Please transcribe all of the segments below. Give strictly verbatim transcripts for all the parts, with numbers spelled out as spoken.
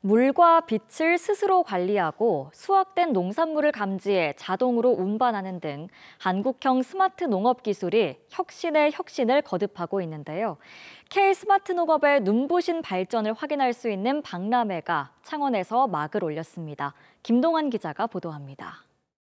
물과 빛을 스스로 관리하고 수확된 농산물을 감지해 자동으로 운반하는 등 한국형 스마트 농업 기술이 혁신의 혁신을 거듭하고 있는데요. K 스마트 농업의 눈부신 발전을 확인할 수 있는 박람회가 창원에서 막을 올렸습니다. 김동환 기자가 보도합니다.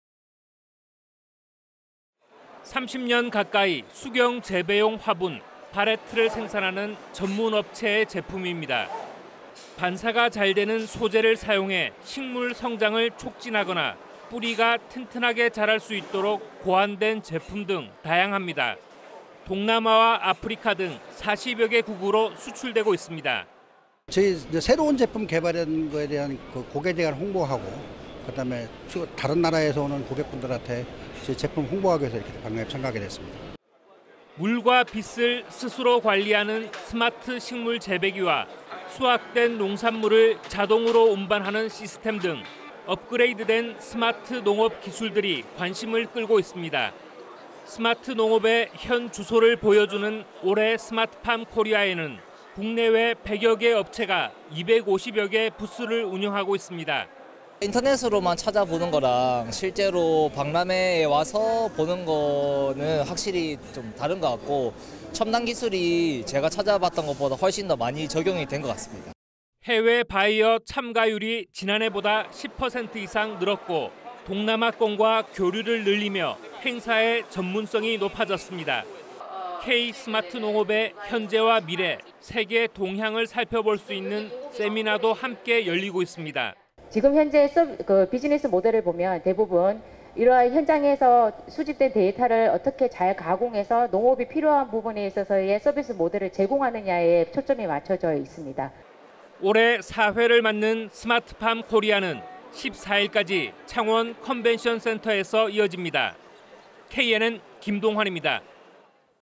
삼십 년 가까이 수경 재배용 화분, 팔레트를 생산하는 전문 업체의 제품입니다. 반사가 잘 되는 소재를 사용해 식물 성장을 촉진하거나 뿌리가 튼튼하게 자랄 수 있도록 고안된 제품 등 다양합니다. 동남아와 아프리카 등 사십여 개국으로 수출되고 있습니다. 저희 새로운 제품 개발한 거에 대한 그 고객에 대한 홍보하고 그다음에 다른 나라에서 오는 고객분들한테 저희 제품 홍보하기 위해서 이렇게 박람회에 참가하게 됐습니다. 물과 빛을 스스로 관리하는 스마트 식물 재배기와 수확된 농산물을 자동으로 운반하는 시스템 등 업그레이드된 스마트 농업 기술들이 관심을 끌고 있습니다. 스마트 농업의 현 주소를 보여주는 올해 스마트팜 코리아에는 국내외 백여 개 업체가 이백오십여 개 부스를 운영하고 있습니다. 인터넷으로만 찾아보는 거랑 실제로 박람회에 와서 보는 거는 확실히 좀 다른 것 같고 첨단 기술이 제가 찾아봤던 것보다 훨씬 더 많이 적용이 된 것 같습니다. 해외 바이어 참가율이 지난해보다 십 퍼센트 이상 늘었고 동남아권과 교류를 늘리며 행사의 전문성이 높아졌습니다. K 스마트 농업의 현재와 미래, 세계 동향을 살펴볼 수 있는 세미나도 함께 열리고 있습니다. 지금 현재 그 비즈니스 모델을 보면 대부분 이러한 현장에서 수집된 데이터를 어떻게 잘 가공해서 농업이 필요한 부분에 있어서의 서비스 모델을 제공하느냐에 초점이 맞춰져 있습니다. 올해 사 회를 맞는 스마트팜 코리아는 십사 일까지 창원 컨벤션 센터에서 이어집니다. 케이엔엔 김동환입니다.